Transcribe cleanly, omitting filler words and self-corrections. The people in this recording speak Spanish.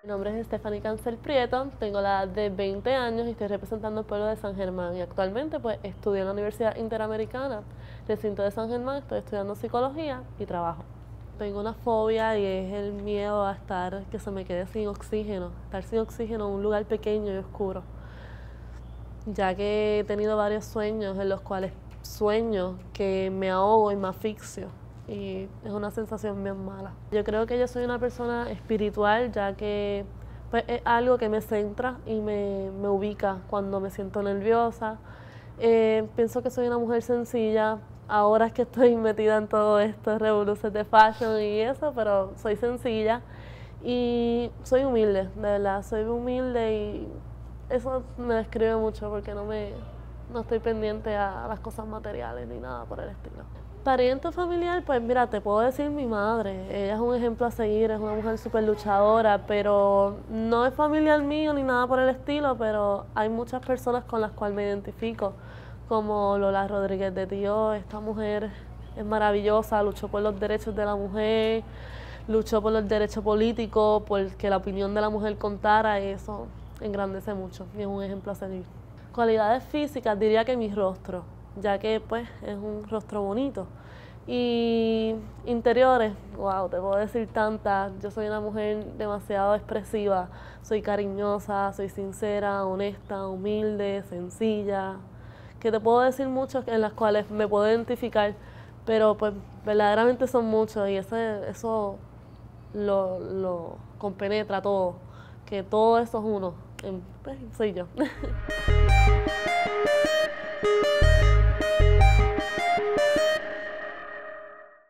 Mi nombre es Stephanie Cancel Prieto, tengo la edad de 20 años y estoy representando el pueblo de San Germán y actualmente pues estudio en la Universidad Interamericana, recinto de San Germán, estoy estudiando psicología y trabajo. Tengo una fobia y es el miedo a que se me quede sin oxígeno, estar sin oxígeno en un lugar pequeño y oscuro, ya que he tenido varios sueños en los cuales sueño que me ahogo y me asfixio y es una sensación bien mala. Yo creo que yo soy una persona espiritual, ya que pues, es algo que me centra y me ubica cuando me siento nerviosa. Pienso que soy una mujer sencilla, ahora es que estoy metida en todo esto, revoluciones de fashion y eso, pero soy sencilla y soy humilde, de verdad, soy humilde y eso me describe mucho porque no estoy pendiente a las cosas materiales ni nada por el estilo. Pariente familiar, pues mira, te puedo decir mi madre, ella es un ejemplo a seguir, es una mujer súper luchadora, pero no es familiar mío ni nada por el estilo, pero hay muchas personas con las cuales me identifico, como Lola Rodríguez de Tío, esta mujer es maravillosa, luchó por los derechos de la mujer, luchó por los derechos políticos, por que la opinión de la mujer contara, y eso engrandece mucho y es un ejemplo a seguir. Cualidades físicas, diría que mi rostro, ya que pues es un rostro bonito. Y interiores, wow, te puedo decir tantas. Yo soy una mujer demasiado expresiva, soy cariñosa, soy sincera, honesta, humilde, sencilla, que te puedo decir muchos en las cuales me puedo identificar, pero pues verdaderamente son muchos y eso lo compenetra todo, que todo eso es uno, pues, soy yo.